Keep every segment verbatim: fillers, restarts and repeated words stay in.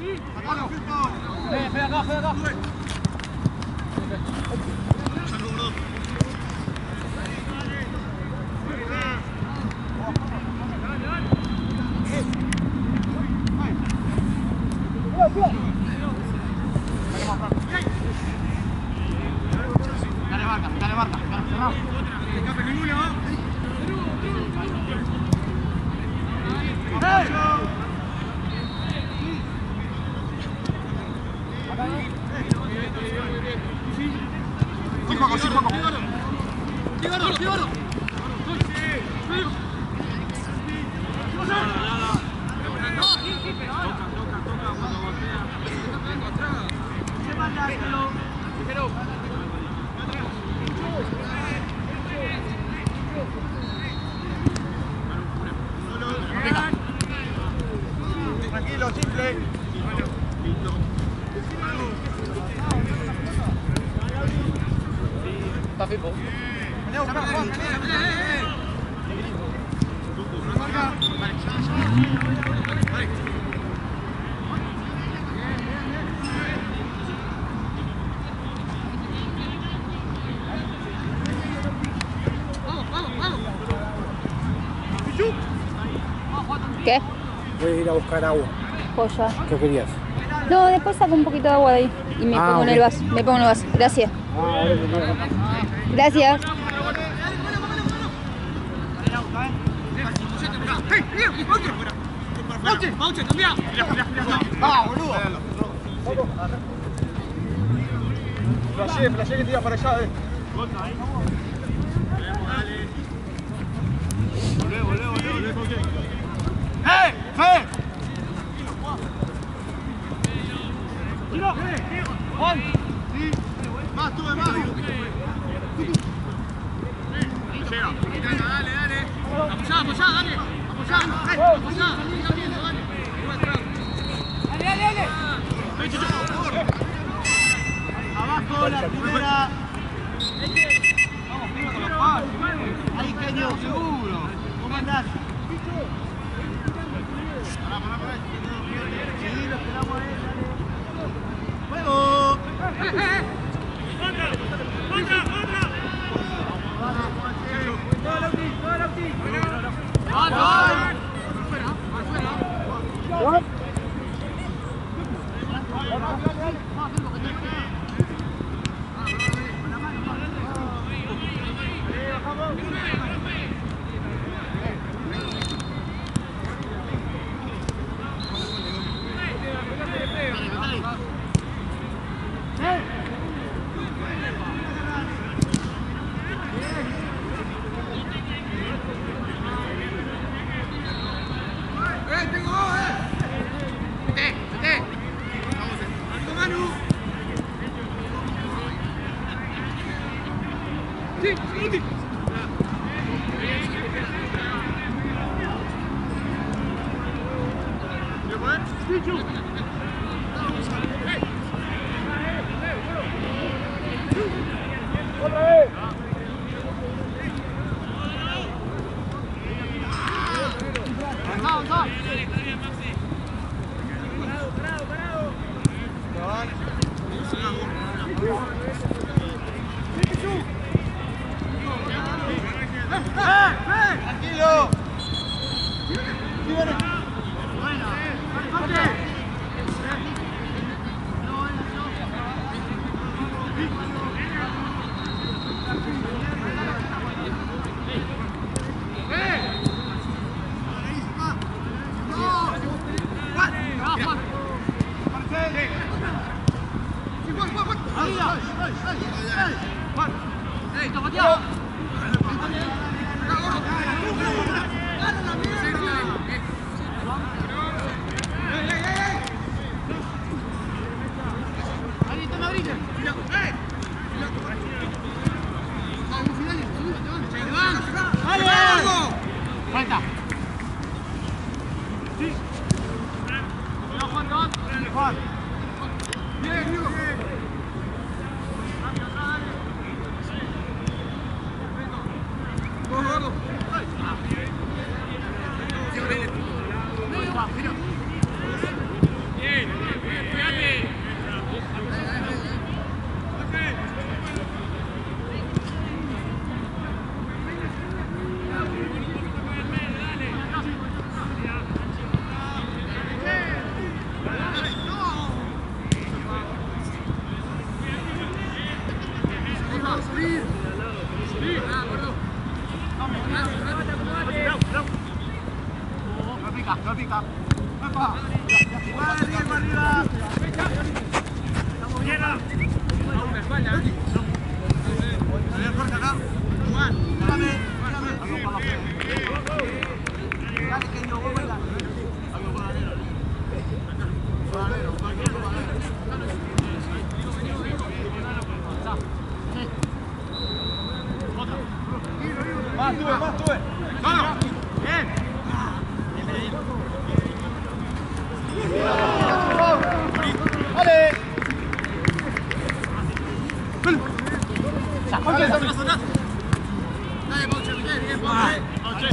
Fe acá, fe acá. Dale marca, dale marca, cerrado. No escape ninguno. Sí, juego, sí, juego. Sígalo, sígalo. Tranquilo, simple. Está fijo. Vení a buscar, Juan. Vamos, vamos, vamos. ¿Qué? Voy a ir a buscar agua. Joya. ¿Qué querías? No, después saco un poquito de agua de ahí y me Ah, pongo ok. en el vaso. Me pongo en el vaso. Gracias. Ah, ahora me toca. Gracias. ¡Pauche! ¡Pauche! ¡Cambia! ¡Ah, boludo! Flashé, flashé que tira para allá, eh. Volvé, volvé, volvé, volvé, Pauche. ¡Eh! ¡Fe! ¡Tiro! ¡Juan! Sí. Más, tuve más. Llega. Dale, dale. Apoyá, apoyá, dale. Apoyá, eh, apoyá. Siga viendo, dale. Dale, dale, dale. Ven, Chicho, por favor. Abajo, la primera. Vamos, primero con los palos. Ahí, genio, seguro. ¿Cómo andás? Pará, pará, pará. Sí, lo esperamos a él, dale. ¡Juego! ¡Eh, eh, eh! ¡Contra! ¡Contra! ¡Contra! Tranquilo. Falta. Sí. No, Juan, no. Juan. Bien, Diego. Vamos, gordo. Bien. Más, tuve, más, tuve. ¡Vamos! ¡Bien! ¡Vale! ¡Dale, Pauche, bien, Pauche! ¡Pauche!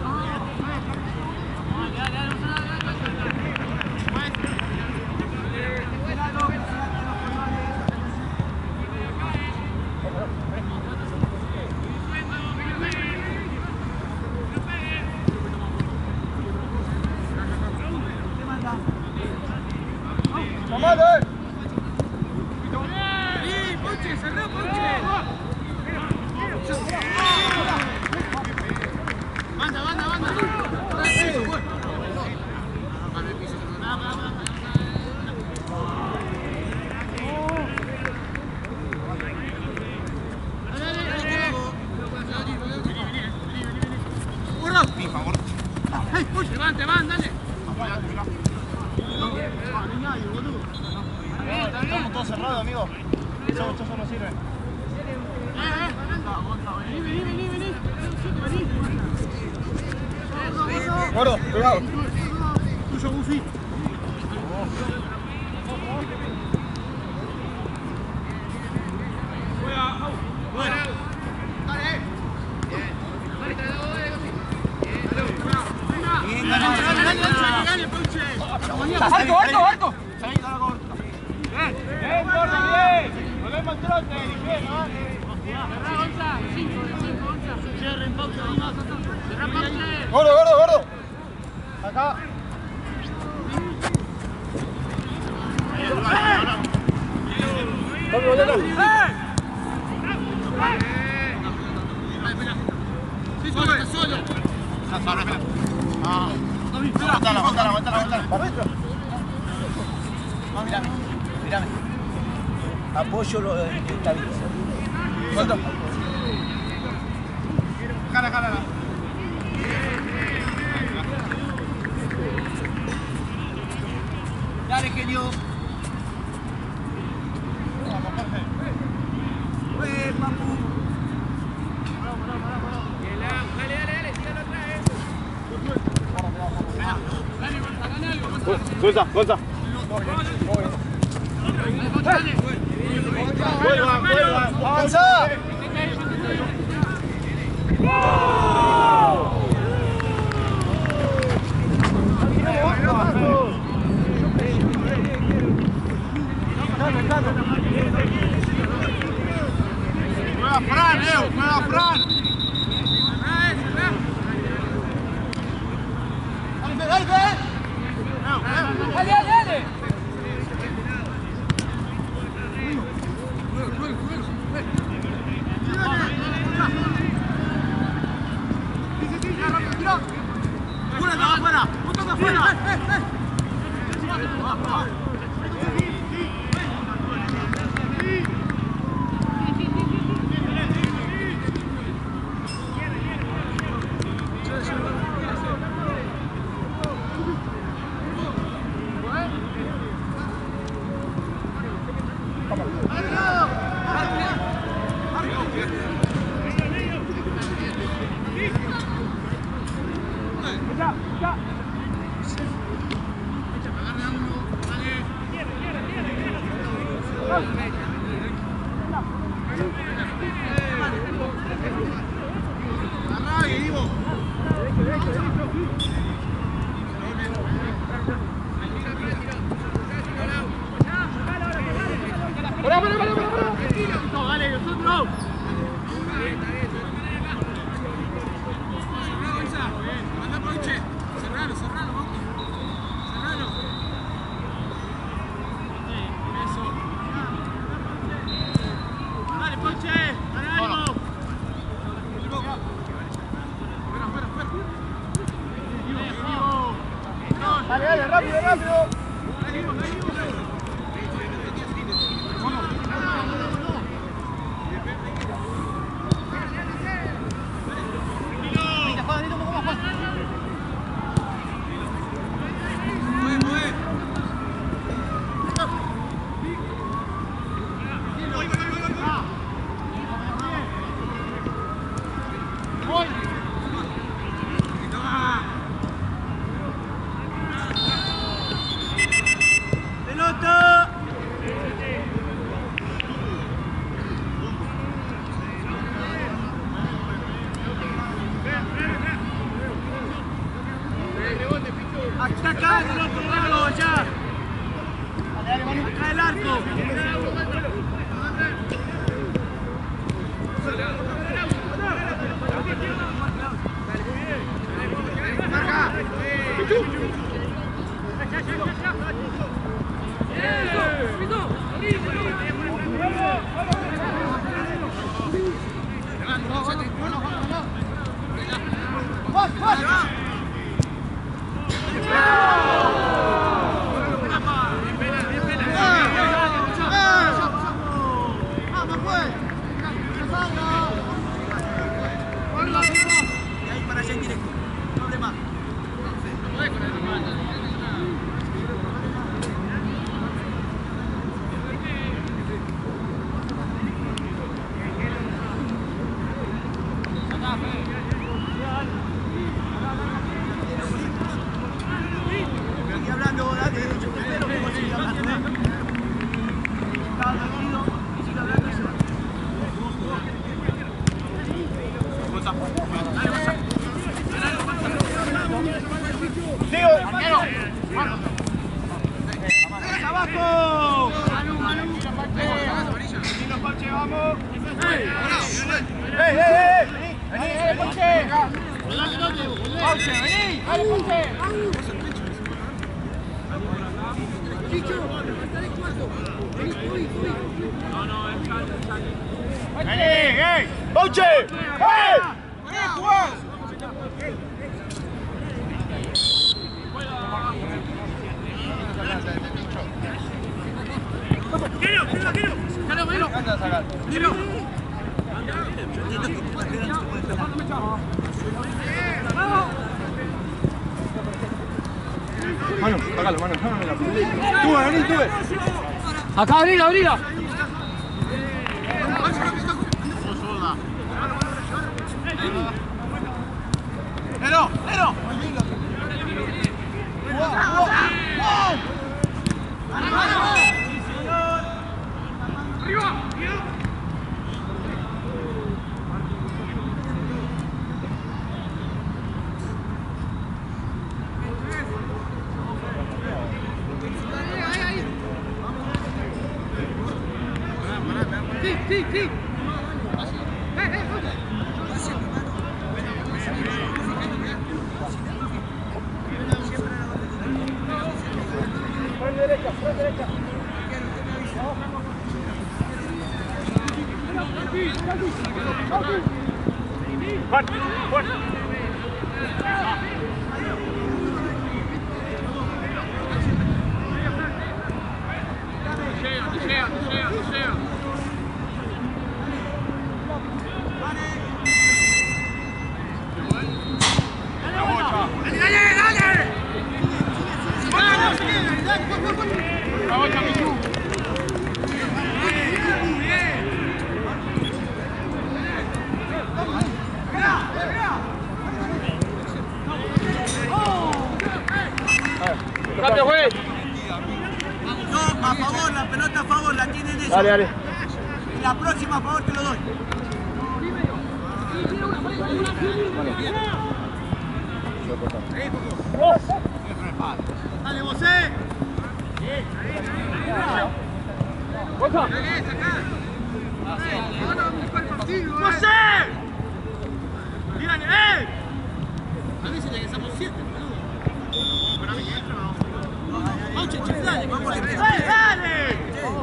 Levante, van, dale. Estamos todos cerrados, amigo. Eso, eso no sirve. Vení, vení, vení. Gordo, cuidado. Tuyo, Bufi. ¡Arco, arco, arco! ¡Bien, gordo, bien! ¡Volvemos al trote! ¡Bien, no! ¡Cerrá, Gonza! ¡Cinco, cinco, Gonza! ¡Cierren, pausa! ¡Cerrá, pausa! ¡Gordo, gordo, gordo! Acá. ¡Gordo, gordo! ¡Sí, solo, está solo! Está solo, espera. Ah. Aguantala, aguantala, aguantala, aguantala. ¿Para adentro? No, mirame, mirame. Apoyo lo de estabiliza. ¿Cuánto? Jala, jala. Dale, genio. ¡Eh, papu! Dale, dale, dale, sígalo atrás, eh. Gonza, Gonza. Vuelva, vuelva. ¡Avanza! Juega Fran, Leo, juega Fran. ¡Dale, dale, dale! ¡Dale, dale, dale! ¡Una, afuera! ¡Un afuera! Dale, dale, rápido, rápido. abajo! Vamos, Ponche, vamos. ¡Ey, ey, ey! ¡Vení, vení, Ponche! ¡Ponche, vení! ¡Dale, Ponche! ¡Vení, ey! ¡Ponche! ¡Ey! ¡Vení, jugá! ¡Quiero, quiero, quiero! ¡Quiero, quiero! ¡Quiero! Mano, sácalo, mano, sube, vení, sube. Acá, abrila, abrila. Pero, pero. Arriba. Sí, sí, sí. Eh, eh, Frente derecha, frente derecha. Fuerte, fuerte. Llega, llega, llega. ¡Dale, dale, dale! ¡La bocha, Michu! ¡Cambio, güey! No, a favor, la pelota a favor, la tienen ellos. Dale, dale. Y la próxima a favor te lo doy. ¡Dale, José! ¡José! ¡Díganle, eh! A mí se le somos siete, boludo. Pero a mí que entra, no. ¡Vamos, Cheche, dale! ¡Vamos, dale! ¡Dale!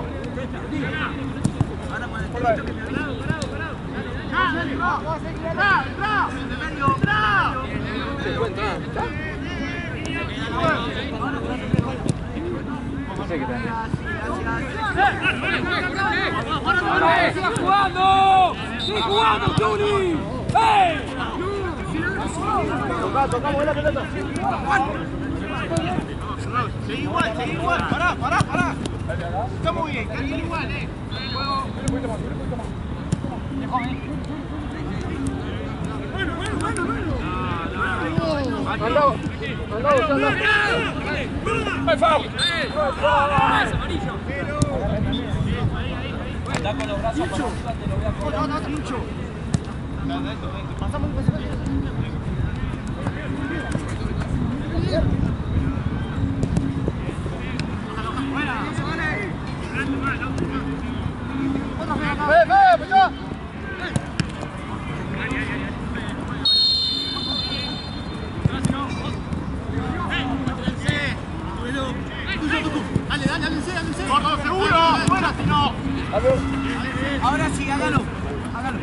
Ahora para el ¡Parado, parado, parado! ¡Dale, entra! ¡Entra, entra! ¡Entra! Se encuentra. No sé qué tal. ¡Siga jugando! ¡Sigue jugando, Juni! ¡Ey! Toca, tocamos la pelota. Sigue igual, sigue igual. Pará, pará, pará. Está muy bien, está igual, eh. Bueno, bueno, bueno, bueno. Andamos, andamos, andamos. ¡Ay, foul! ¡Amarillo! Da con los brazos para arriba, te lo voy a cobrar. No, no, mucho. Pasamos un beso. ¡Ve, ve, pechá! Dale, dale, dale, dale, ¡Gordo, seguro! ¡Fuera, si no! Ahora sí, hágalo. Hágalo.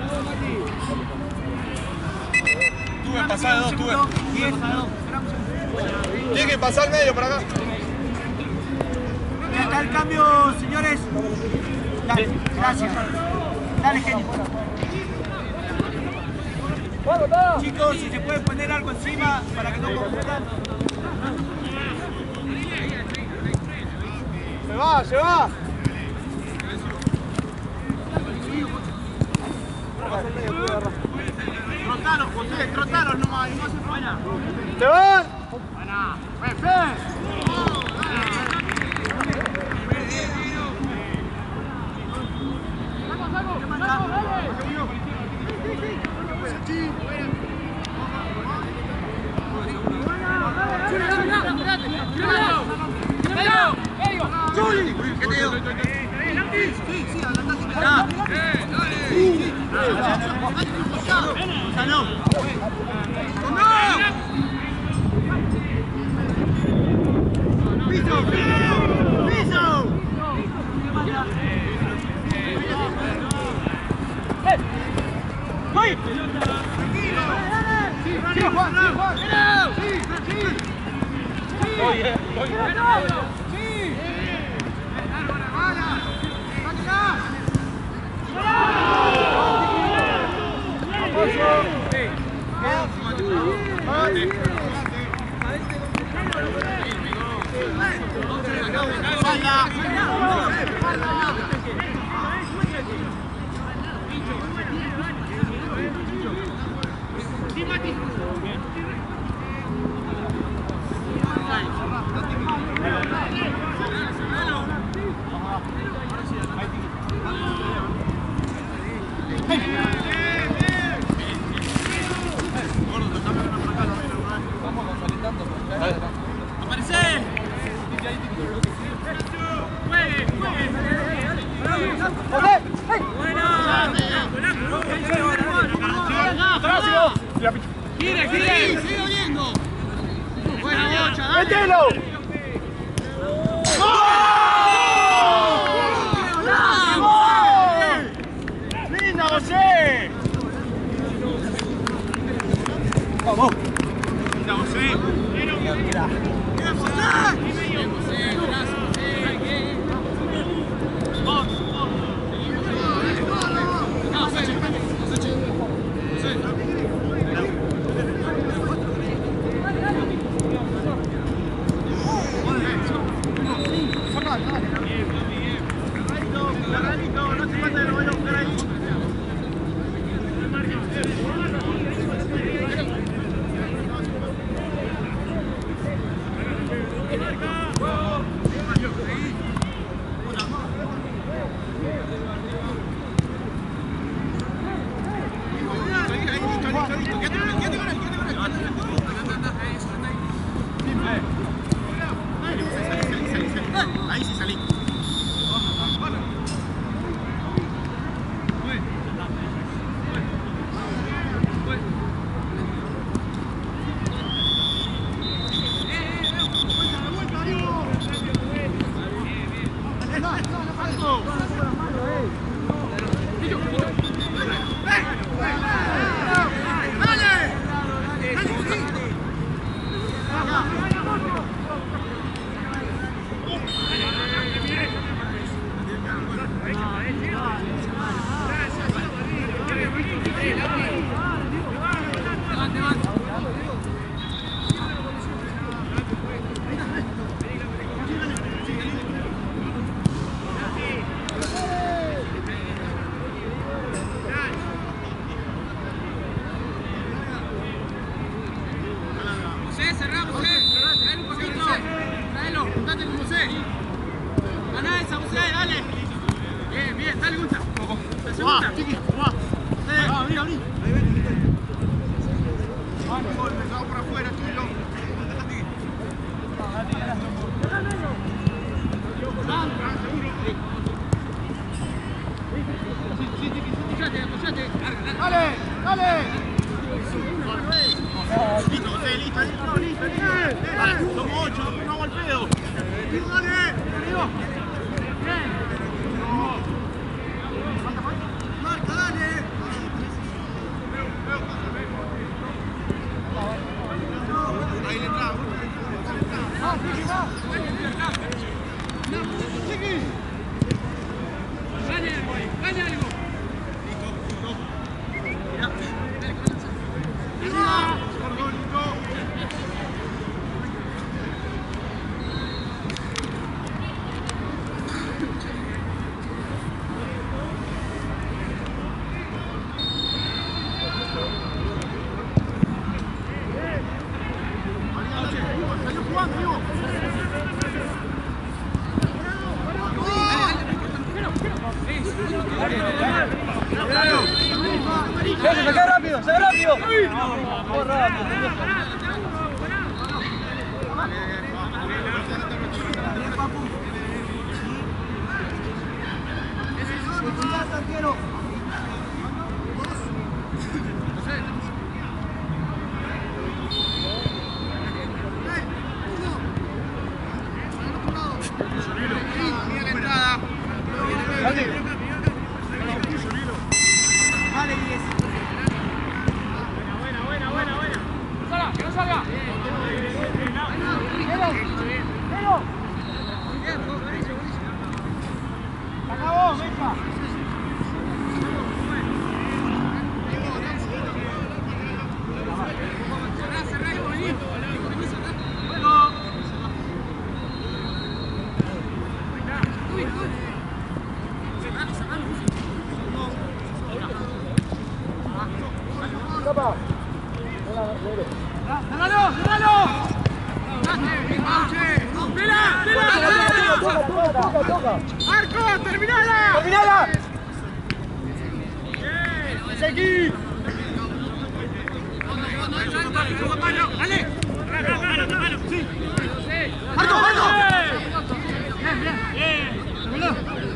Tuve, pasá de dos, tuve. diez a dos. Tiene que pasar al medio para acá. Ya está el cambio, señores. Dale, gracias. Dale, genio. Chicos, si se puede poner algo encima para que no confundan. Se va, se va. Trotaros, José, trotaros nomás, y no se falla. ¡Se van! Buena, Pepe. ¡Ey! Juli, ¿qué te digo? Sí, sí, adelantate. Ya. Sí, ya no. Piso, piso. ¡Voy! ¡Tranquilo! ¡Sí, sí, Juan! ¡Sí, Juan! ¡Sí, sí! ¡Sí! ¡Oye, oye! ¡Sí! ¡Bárbara, bala! ¡Sáquela! ¡Aparece! ¡Juegue, juegue! ¡Gire, gire! ¡Sigue oyendo! ¡Buena bocha, dale! ¡Mételo! ¡Linda, José! ¡Vamos! ¡Linda, José! ¡Mira, mira! ¡Mira, José! ¡Bien, José! ¡Brazo, José! ¡Vamos! Ahí sí salí. José, cerramos, José. Traelo un poquito. Traelo, juntate con José. Ganá esa, José, dale. Bien, bien, dale, Gunta. La segunda. Ah, abrí, abrí. Ahí ven. Vamos, gol, empezado por afuera, tuyo. Dale, dale. Listo, José, listo, listo, listo, listo. Dale, somos ocho, no hago al pedo. Dale, bien. Marca, dale. Ahí le entra. Ah, Chiqui, va. Chiqui. Gane algo ahí, gane algo. Listo, listo. Mirá, dale, comienza. Salió jugando, digo. ¡Saca rápido! ¡Saca rápido! ¡Muy rápido! arquero. Mira la entrada. Vale, diez. Buena, buena, buena, buena. No salga, que no salga. Acabó, Mecha. Cerrá, cerrá, hijo, vení. Escapa. ¡Cerralo, cerralo! ¡Mira, mira! Toca, toca, toca, toca. ¡Marco, terminala! ¡Terminala! ¡Seguí! ¡Dale! ¡Sí! ¡Marco, Marco! ¡Bien, bien! ¡Bien! ¡Terminó!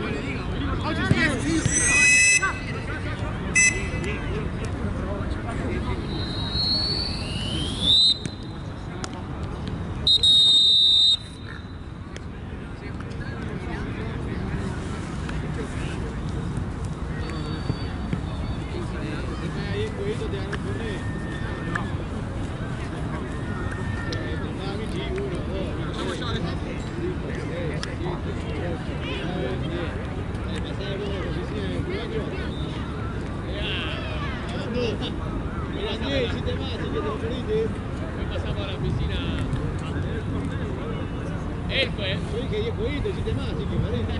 Él fue, yo dije diez jueguitos, hiciste más, así que parece.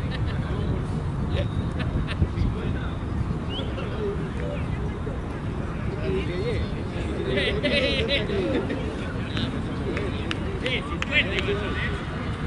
Sí, cincuenta igual son, ¿eh?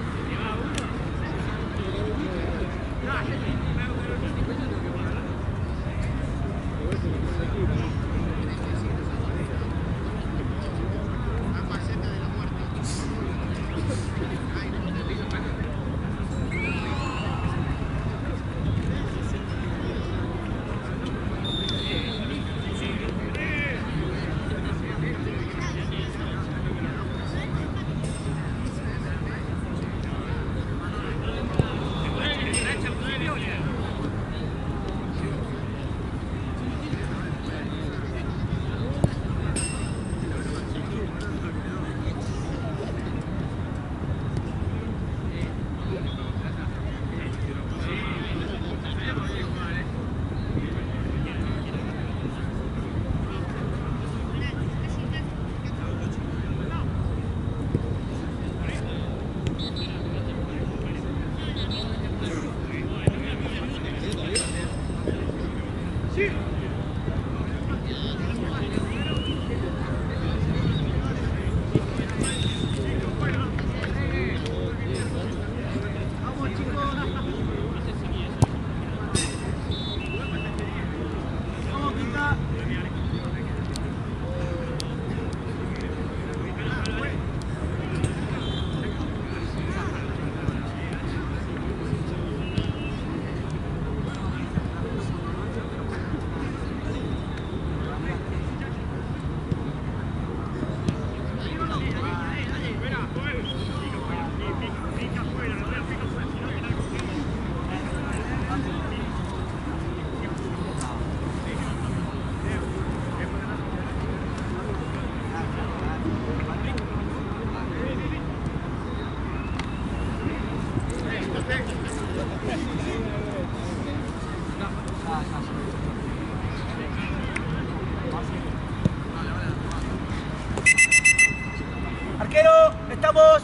Arquero, estamos.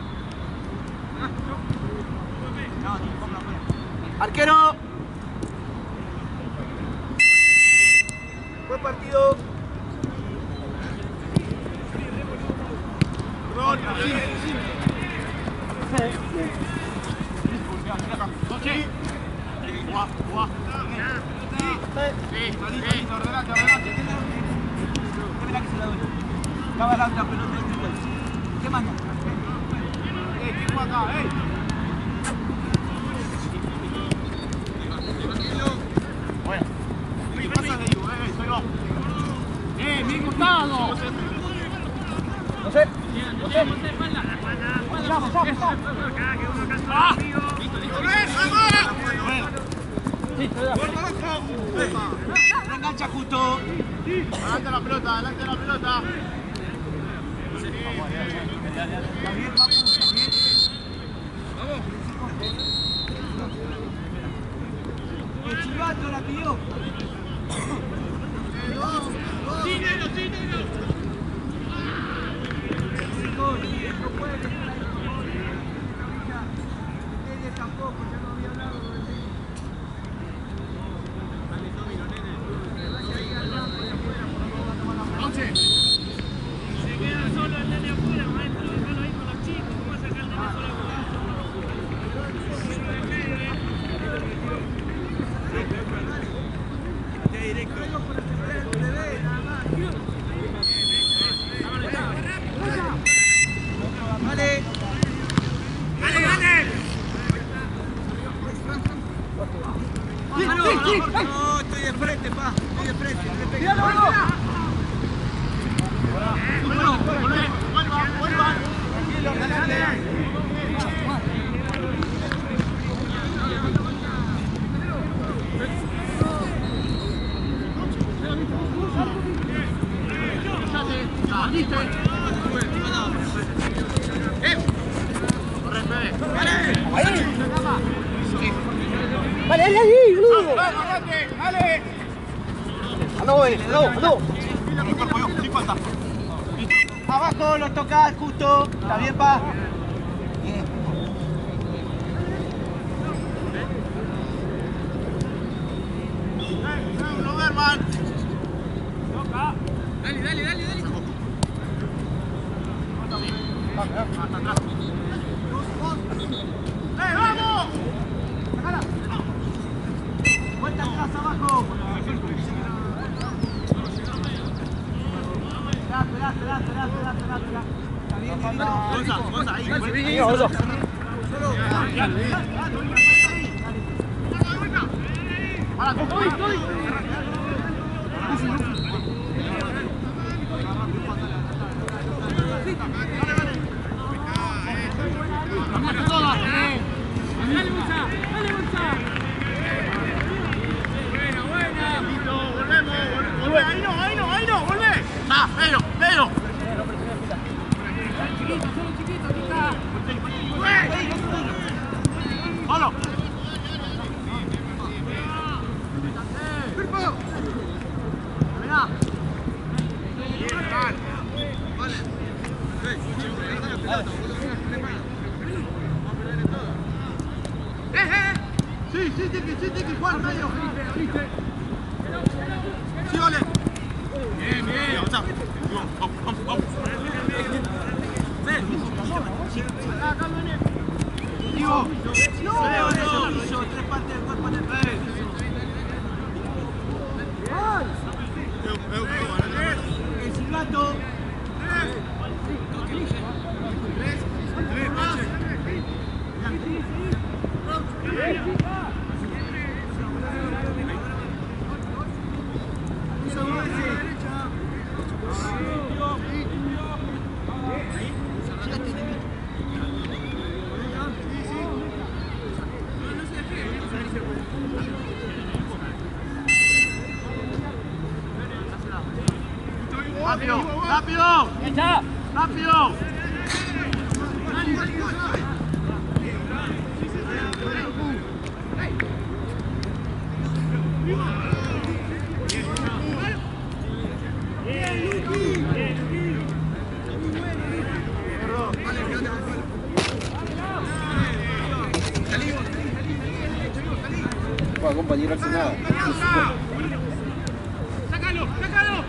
Arquero. Buen partido. Acaba la otra pelota. ¿Qué manda? Eh, equipo acá, eh. Bueno. Engancha justo. Adelante la pelota, adelante la pelota. Está bien, papu, está bien. El chivato la pidió. Sí, negro, sí, negro. No puede tener ahí como Media tampoco, ya no había hablado con el técnico. Se queda solo el nene afuera, maestro. Déjalo ahí con los chicos. ¿Cómo va a sacar el nene solo afuera? Vale. ¡Dale, dale! No, estoy de frente, pa. Estoy de frente. Vale, dale ahí, boludo. ¡Dale! Aló, aló, aló. Sí falta. Abajo lo tocás justo. ¿Está bien, pa? Bien. ¡No, Berman! Dale, dale, dale, dale. ¡Eh, vamos! Vuelta atrás, abajo. Esperá, esperá, esperá, esperá, esperá, esperá, esperá. Está bien, Gonza, Gonza, ahí. ahí. Solo. Dale, Gonza, dale, Gonza. Buena, buena. Volvemos, volvemos. Ahí no, ahí no, ahí no, volvé. Ah, pero, pero. Chiquito, solo chiquito, aquí está. ¡Solo! Sí, sí, Tiki, sí, Tiki, Juan, medio. Sí, vale. Bien, bien. Vamos, vamos, vamos, vamos. Digo, No, eso, eso, tres partes del cuerpo en el rey. El silbato. Rápido, rápido. Rápido. Va, compañero, hace nada. Sácalo, sácalo.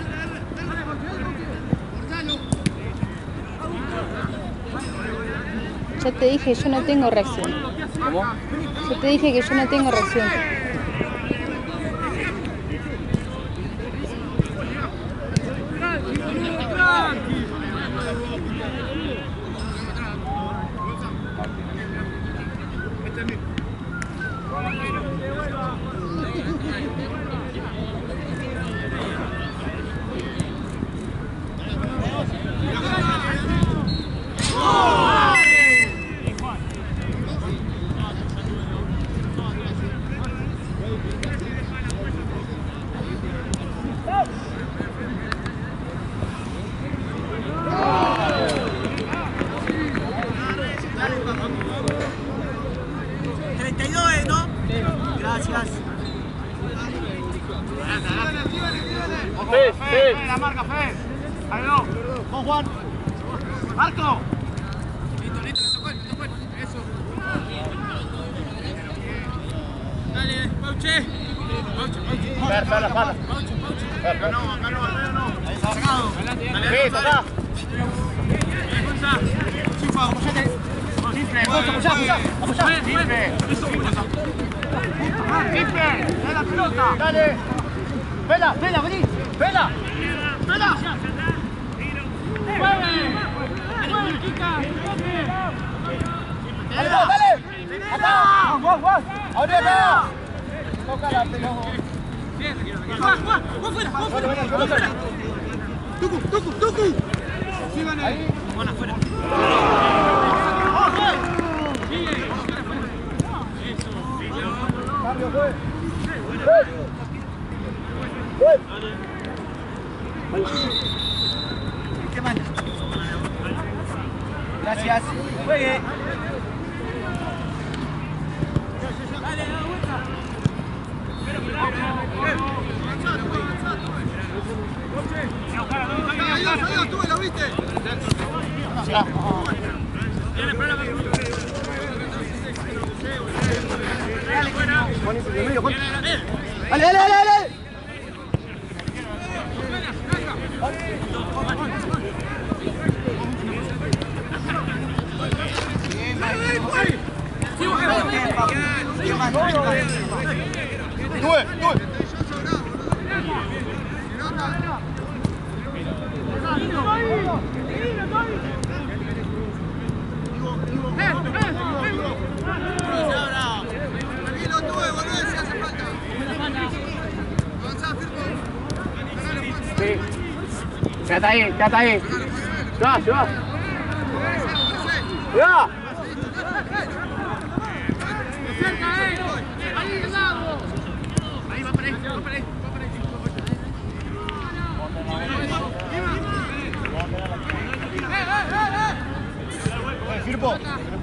Ya te dije, yo no tengo reacción. ¿Cómo? Yo te dije que yo no tengo reacción. cuarenta y dos, ¿eh, no? Gracias. Fe, Fe, la marca, Fe. Ahí no. Con Juan. Marco. Listo, listo, le tocó él, le tocó él. Eso. Dale, Pauche. Pauche, Pauche. Fer, Fer, la pala. Pauche, Pauche. Acá no, acá no, acá no. Ahí está, sacado. Dale, Sí, acá. Bien, Gonza. Chifa, apoyate. Simple, Gonza, apoyá, apoyá. Apoyá. Simple. Eso, Gonza. Simple. Dale la pelota. Dale. Vela, vela, vení. Vela. Vela. ¡Mueve, Kika! Dale, dale. Acá. Juan, Juan. Ahora acá. Toca la pelota. ¡Juan, Juan! ¡Juan fuera! ¡Juan fuera! ¡Juan fuera! ¡Tucu, tucu, tucu! ¡Sigan ahí! ¡Juan afuera! ¡Sigue! Cambio, fue. ¿Qué manda? Gracias. Juegue. ¡Dale, da vuelta! ¡Salió, tú lo viste! Viene, espera, Dale, dale, dale, dale. Due, due. Sí. Quédate ahí, quédate ahí. Lleva, lleva. Lleva. Ahí va para ahí, va para ahí, va para ahí. Firpo.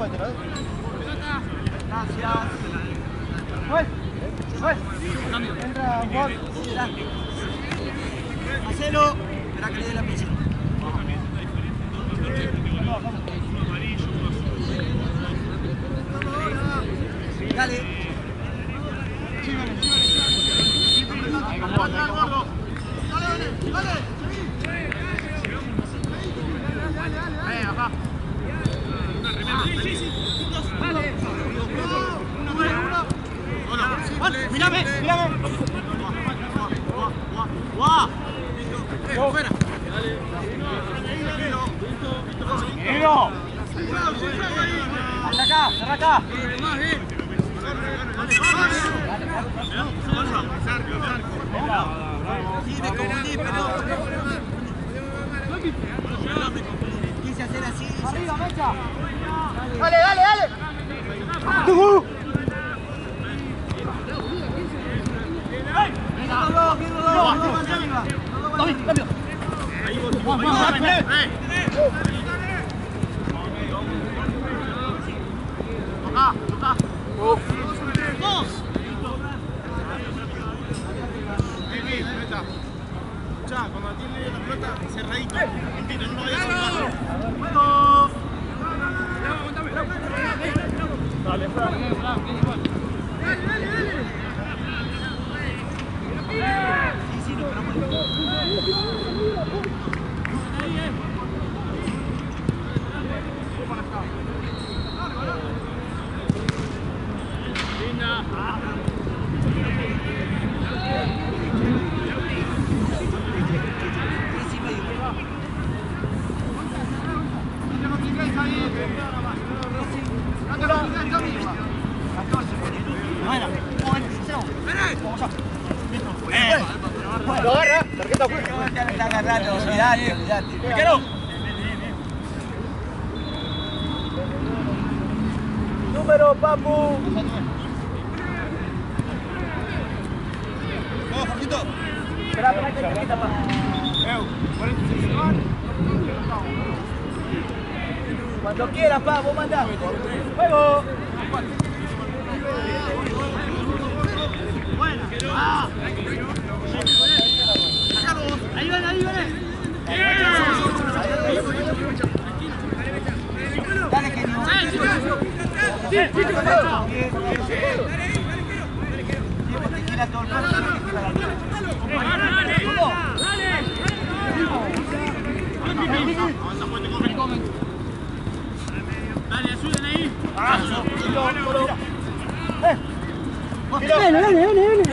Gracias. Juez. Juez. Entra Juan. Hacelo. Espera que le dé la pieza. Dale. Mírame, mírame. ¡Guau! ¡Fuera! Miro. Hasta acá, hasta acá. Sí, me confundí, pero... Quise hacer así. Arriba, Mecha. Dale, dale, dale. ¡Tú! Toca, toca. Dos. Ya, cuando tiene la pelota cerradito. Mentira, no lo vayas a soltar. ¡Juego! Dale, Fran. Dale, dale, dale. Lo agarra, tarjeta fuera. Ya lo está agarrando, olvidate, olvidate. Pícaro. Número, papu. Vamos, Jorgito. Espera, espera, que tarjeta, pa. Cuando quieras, pa, vos mandá. Juego. Te gira todo el paso. Dale, ayuden ahí. Dale, dale, dale, dale.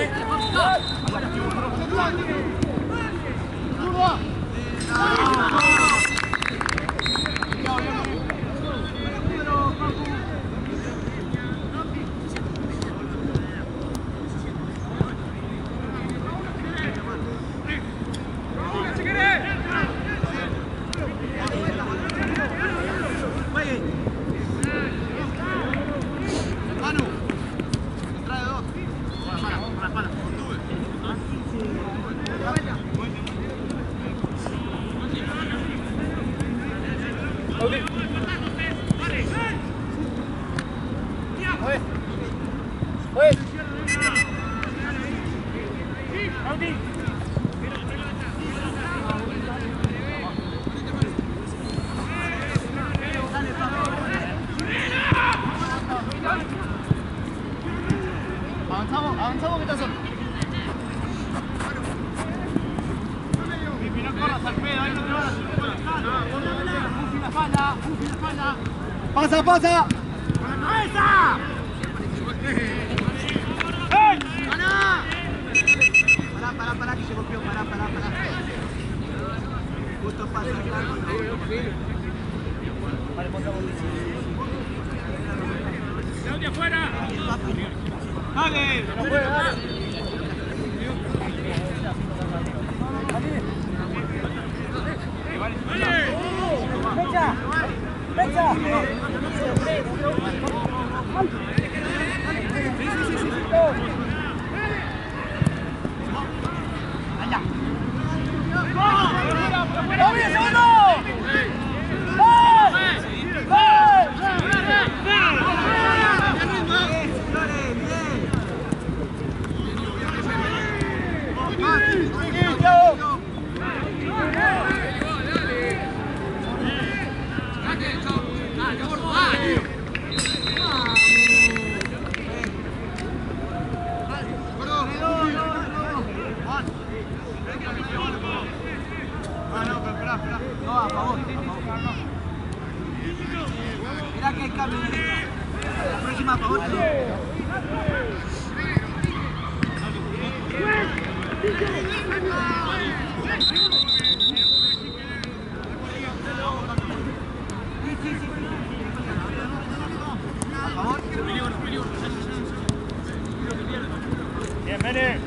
Avanzamos, avanzamos que está solo. No corras al pedo, ahí no te van a subir con la espalda. Bufi la espalda, Bufi la espalda. Pasa, pasa. Con la cabeza. ¡Eh! ¡Ganá! Pará, pará, pará, que se golpeó, pará, pará, pará. Justo pasa el largo. Vale, ponte Claudia, afuera. Dale, no puede, dale. ¡Fecha! ¡Fecha! ¡Allá! ¡Vamos bien, segundo! No, a favor, a favor. Mirá que hay cambio. La próxima a favor. A favor. Bien, Mene.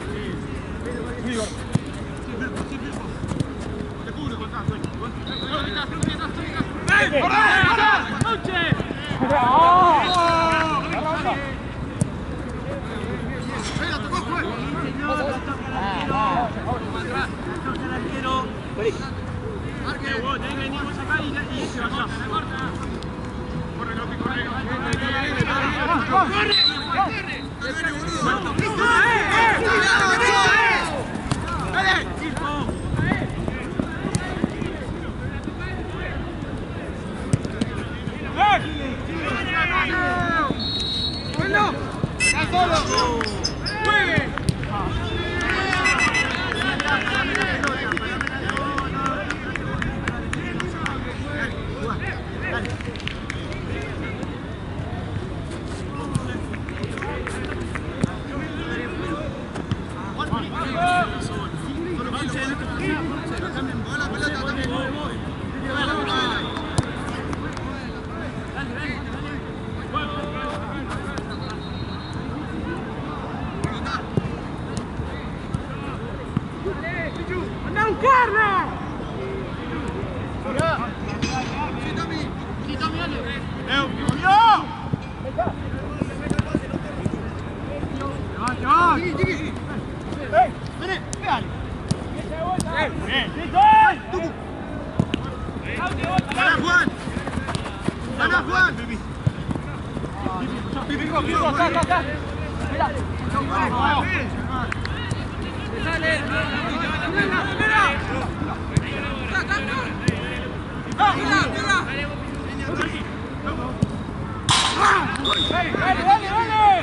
¡Dale, dale, dale!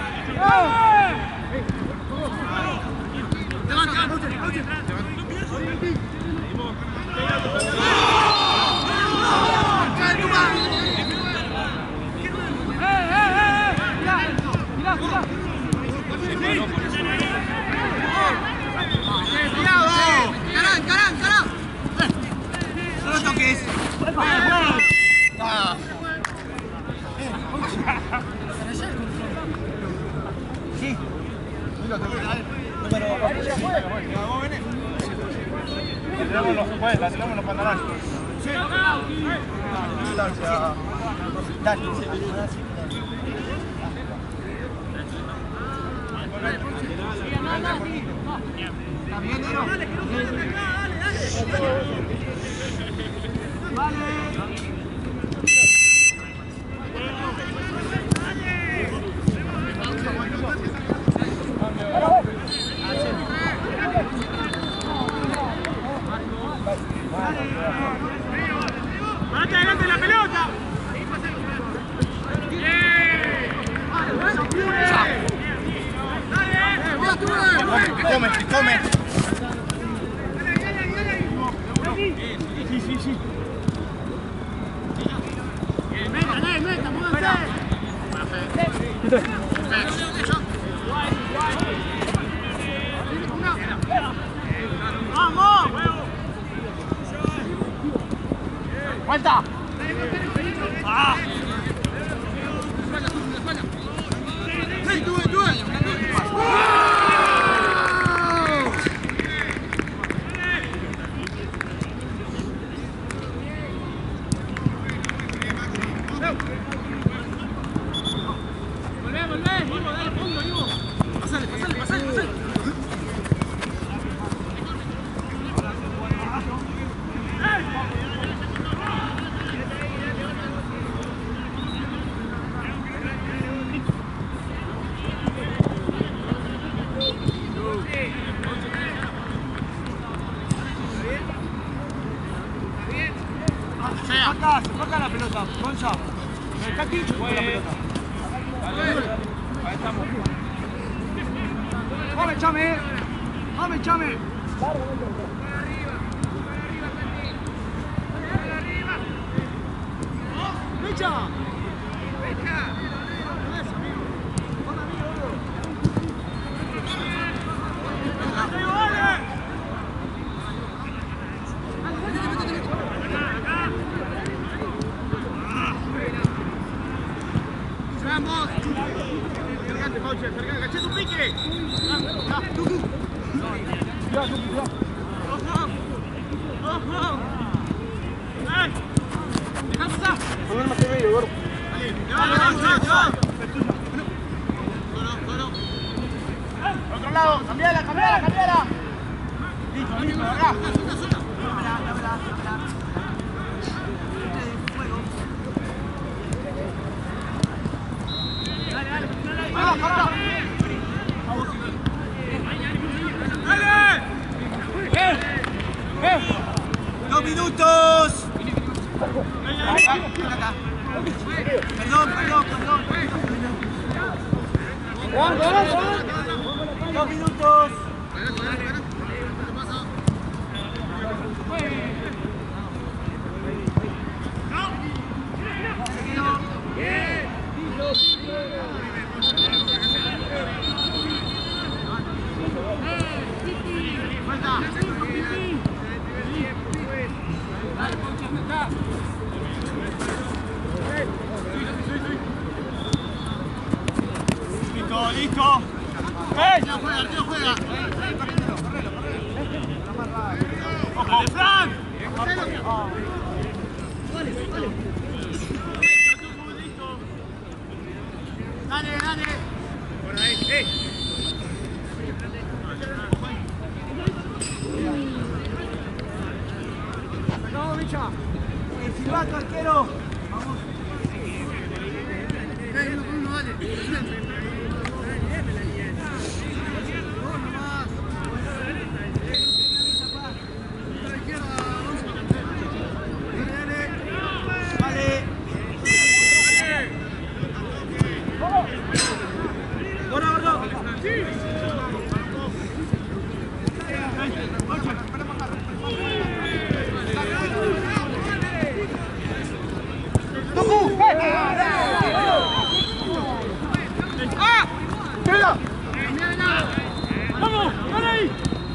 Ah. Sí. Número. Tenemos los, pues, la tenemos los pantalones. Sí. Distancia. Dale. ¿Está bien, Nero? Dale, que no se acá, dale, dale. Vale. ¡Mate adelante la pelota! Come, come. Sí, sí, sí. Meta, meta, meta, muévete. ¡Vamos! ¡Vuelta! ¡Ah! Hey, do it, do it. Volvé, volvé, Ivo, dale fondo, Ivo. Pasale, pasale, pasale, pasale. Saca, se saca la pelota, Gonza. Está aquí, con la pelota. Ahí estamos. Vamos, Chame. Vamos, Chame. ¡Mecha! Vamos. Cargate, Pauche, cargate, caché tu pique. Ya, Tucu. Ya, Tucu, ya. Ojo. Ojo. ¡Eh! ¡Deja pasar! Ponme más que medio, gordo. Dale, llévalo, llévalo, llévalo. Otro lado, cambiala, cambiala, cambiala. Listo, listo, acá. Suelta, suelta. ¡Vamos, vamos! ¡Dale! ¡Eh! ¡Eh! Dos minutos. Perdón, perdón, perdón. Dos minutos. Listo, listo. ¡Eh! Ya juega, Arturo juega. ¡Ojo! ¡Fran! Dale, dale. Por ahí, eh. ¡Vamos, bicha! El silbato, arquero. Vamos. Dale, uno con uno, dale. Vale. ¡Vamos! ¡Dale ahí!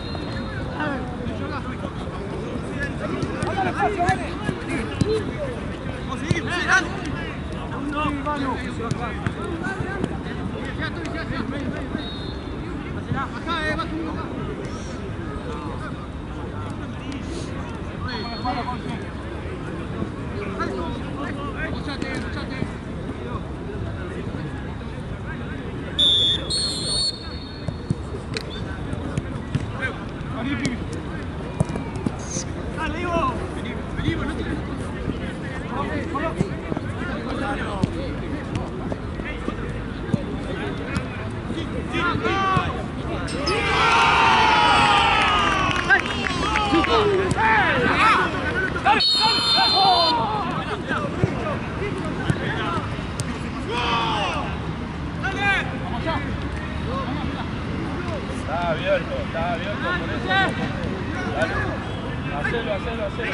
Está abierto, está abierto por eso. Dale. Hacelo, hacelo, hacelo.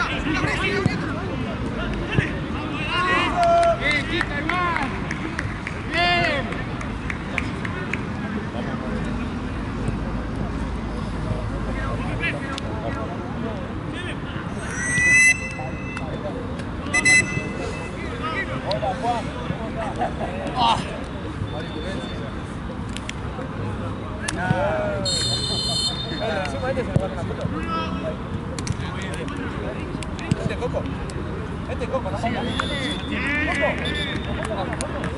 Bien, chica, hermano. Bien. Hola, Juan. Ah. Este Coco. Este Coco, no. Coco.